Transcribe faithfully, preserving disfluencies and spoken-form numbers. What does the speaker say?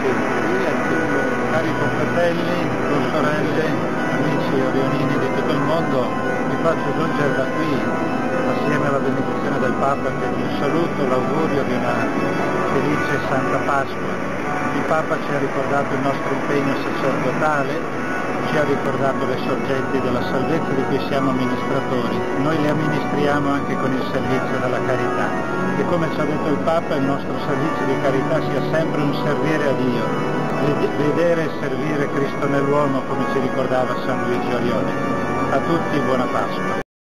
Cari confratelli, sorelle, amici orionini di tutto il mondo, vi faccio giungere da qui, assieme alla benedizione del Papa, che vi saluto, l'augurio di una felice Santa Pasqua. Il Papa ci ha ricordato il nostro impegno sacerdotale, ci ha ricordato le sorgenti della salvezza di cui siamo amministratori. Noi le amministriamo anche con il servizio della carità. E come ci ha detto il Papa, il nostro servizio di carità sia sempre un servire a Dio, vedere e servire Cristo nell'uomo, come ci ricordava San Luigi Orione. A tutti buona Pasqua.